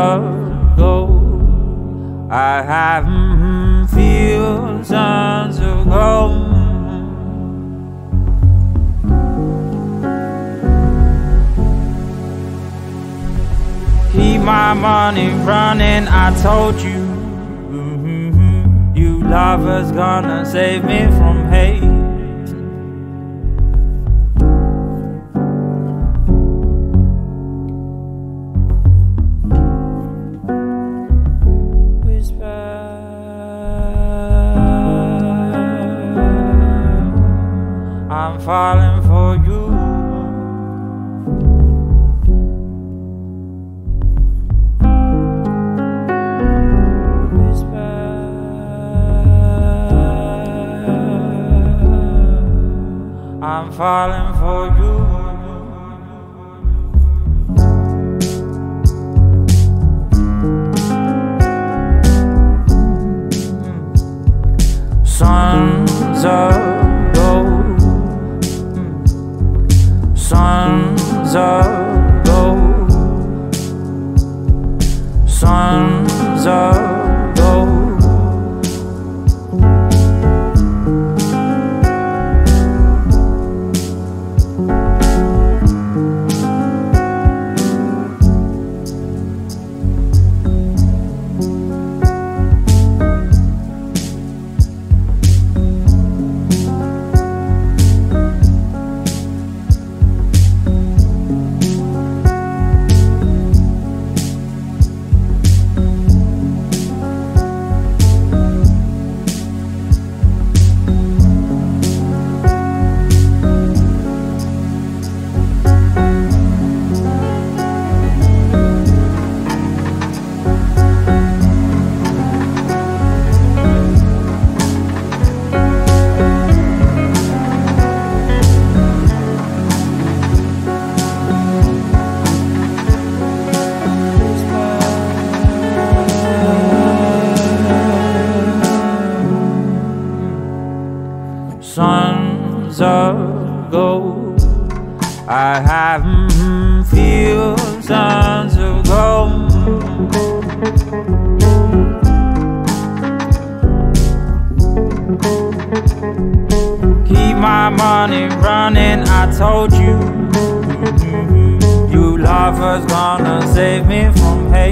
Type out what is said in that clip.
ago. I have few suns ago. Keep my money running, I told you. You lovers gonna save me from hate. I'm falling for you. Whisper, I'm falling for you. Suns of gold, suns of gold, suns of gold. Suns of gold, I have few suns of gold. Keep my money running, I told you. You lovers gonna save me from hate.